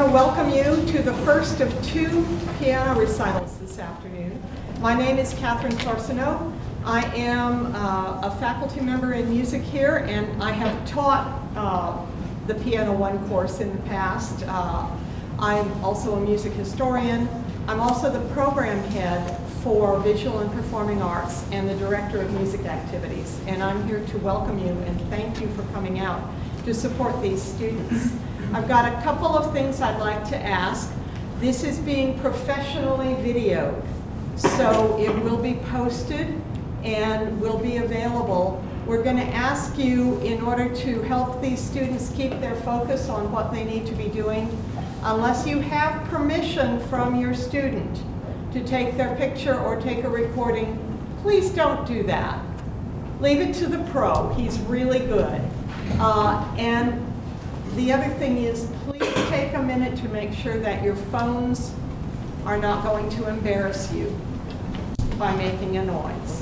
to welcome you to the first of two piano recitals this afternoon. My name is Catherine Torsono. I am a faculty member in music here, and I have taught the Piano 1 course in the past. I'm also a music historian. I'm also the program head for visual and performing arts and the director of music activities. And I'm here to welcome you and thank you for coming out to support these students. I've got a couple of things I'd like to ask. This is being professionally videoed, so it will be posted and will be available. We're going to ask you, in order to help these students keep their focus on what they need to be doing, unless you have permission from your student to take their picture or take a recording, please don't do that. Leave it to the pro. He's really good. And the other thing is, please take a minute to make sure that your phones are not going to embarrass you by making a noise.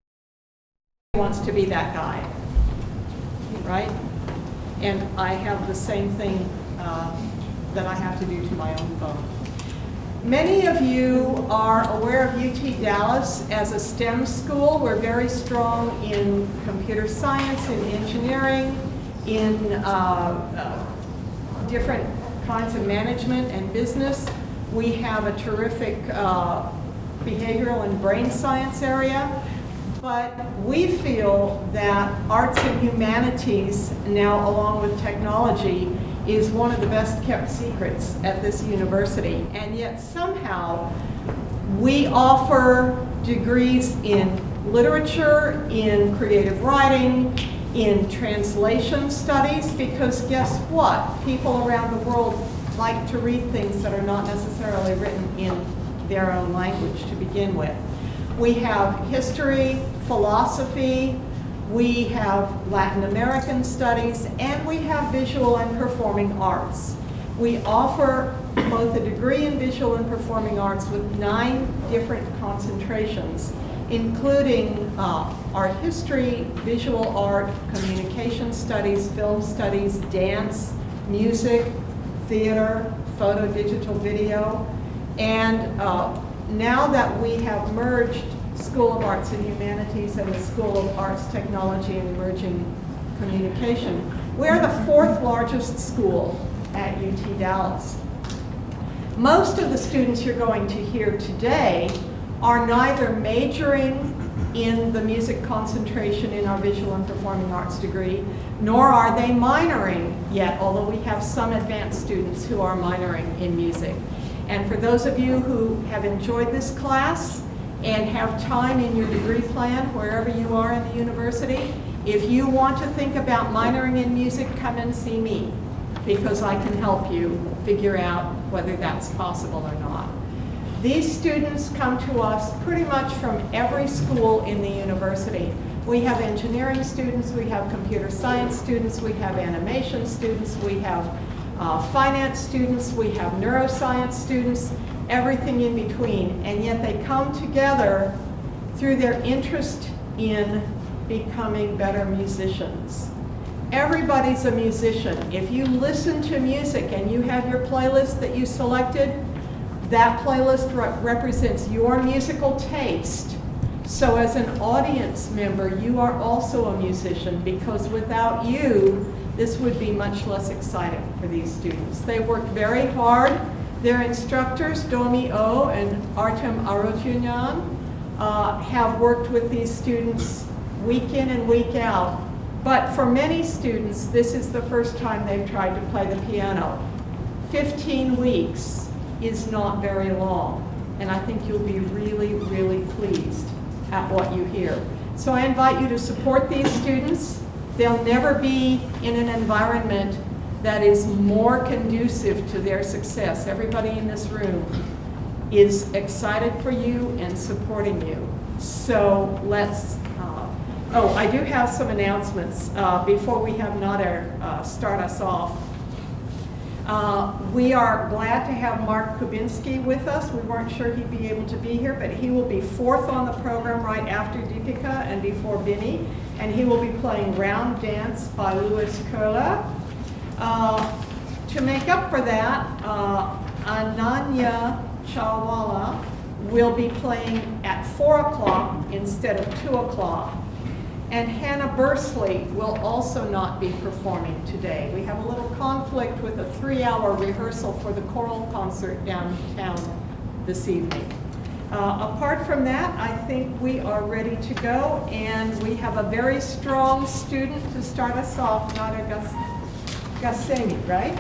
Who wants to be that guy, right? And I have the same thing that I have to do to my own phone. Many of you are aware of UT Dallas as a STEM school. We're very strong in computer science, in engineering, in different kinds of management and business. We have a terrific behavioral and brain science area. But we feel that arts and humanities, now along with technology, is one of the best kept secrets at this university. And yet somehow we offer degrees in literature, in creative writing, in translation studies, because guess what? People around the world like to read things that are not necessarily written in their own language to begin with. We have history, philosophy, we have Latin American studies, and we have visual and performing arts. We offer both a degree in visual and performing arts with 9 different concentrations, including art history, visual art, communication studies, film studies, dance, music, theater, photo, digital, video. And now that we have merged School of Arts and Humanities and the School of Arts, Technology, and Emerging Communication, we are the 4th largest school at UT Dallas. Most of the students you're going to hear today are neither majoring in the music concentration in our visual and performing arts degree, nor are they minoring yet, although we have some advanced students who are minoring in music. And for those of you who have enjoyed this class and have time in your degree plan, wherever you are in the university, if you want to think about minoring in music, come and see me, because I can help you figure out whether that's possible or not. These students come to us pretty much from every school in the university. We have engineering students, we have computer science students, we have animation students, we have finance students, we have neuroscience students, everything in between, and yet they come together through their interest in becoming better musicians. Everybody's a musician. If you listen to music and you have your playlist that you selected, that playlist represents your musical taste. So as an audience member, you are also a musician, because without you, this would be much less exciting for these students. They work very hard. Their instructors, Domi O and Artem Arotyunyan, have worked with these students week in and week out. But for many students, this is the first time they've tried to play the piano. 15 weeks is not very long, and I think you'll be really, really pleased at what you hear. So I invite you to support these students. They'll never be in an environment that is more conducive to their success. Everybody in this room is excited for you and supporting you. So let's, oh, I do have some announcements before we have Nader start us off. We are glad to have Mark Kubinski with us. We weren't sure he'd be able to be here, but he will be 4th on the program right after Deepika and before Binny, and he will be playing Round Dance by Louis Köhler. To make up for that, Ananya Chawala will be playing at 4 o'clock instead of 2 o'clock. And Hannah Bursley will also not be performing today. We have a little conflict with a 3-hour rehearsal for the choral concert downtown this evening. Apart from that, I think we are ready to go, and we have a very strong student to start us off, Nada Gasseni, right?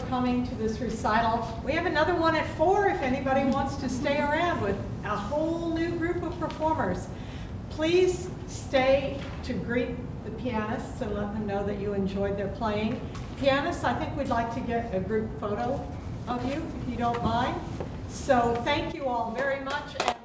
coming to this recital. We have another one at 4 if anybody wants to stay around with a whole new group of performers. Please stay to greet the pianists and let them know that you enjoyed their playing. Pianists, I think we'd like to get a group photo of you, if you don't mind. So thank you all very much.